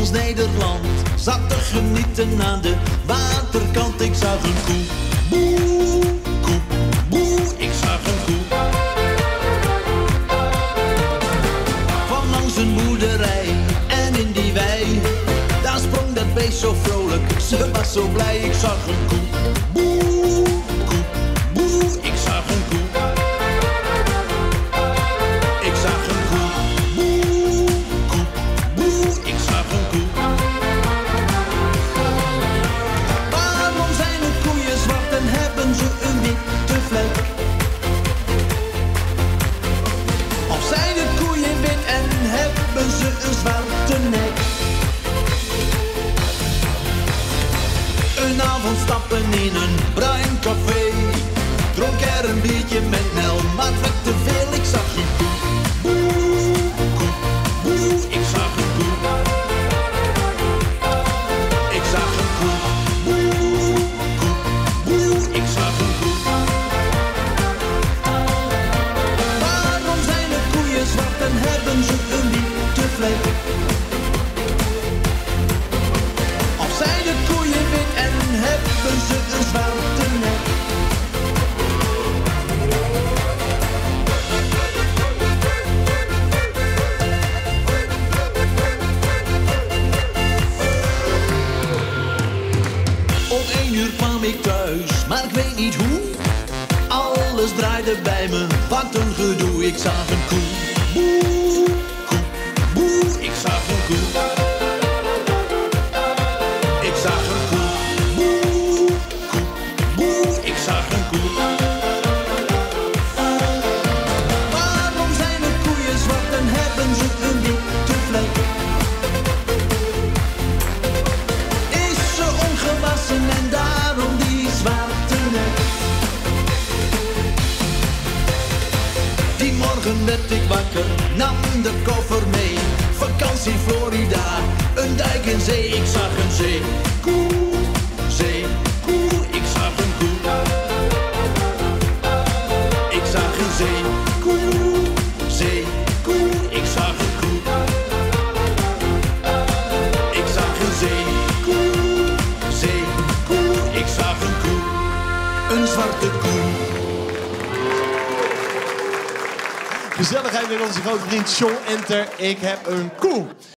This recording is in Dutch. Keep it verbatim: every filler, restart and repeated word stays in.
ons Nederland zat te genieten aan de waterkant. Ik zag een koe, boe, koe, boe, ik zag een koe. Van langs een boerderij en in die wei, daar sprong dat beest zo vrolijk, ze was zo blij. Ik zag een koe, boe, koe, boe, ik zag een koe. Ik zag een koe, boe, koe, boe, ik zag een koe. Waarom zijn de koeien zwart en hebben ze een witte vlek? Of zijn de koeien wit en hebben ze een zwarte nek? Een avond stappen in een bruin café, dronk er een biertje met Nel, maar het werd te veel. Ik zag een koe, boe, koe, boe, ik zag een koe. Ik zag een koe, boe, koe, boe, ik zag een koe. Waarom zijn de koeien zwart en hebben ze een witte vlek? Of zijn de koeien wit en hebben ze een zwarte nek? Om één uur kwam ik thuis, maar ik weet niet hoe. Alles draaide bij me, wat een gedoe. Ik zag een koe, boe, koe, boe, ik zag een koe. Ik zag een koe, boe, koe, boe, ik zag een koe. Waarom zijn de koeien zwart en hebben ze een witte vlek? Is ze ongewassen en daarom die zwarte nek? Die morgen werd ik wakker, nam de koffer mee. Vakantie Florida, een dijk in zee. Ik zag een zee, koe, zee, koe, ik zag een koe. Ik zag een zee, koe, zee, koe, ik zag een koe. Ik zag een zee, koe, zee, koe, ik zag een koe. Een zwarte koe. Gezelligheid met onze grote vriend John Enter. Ik heb een koe.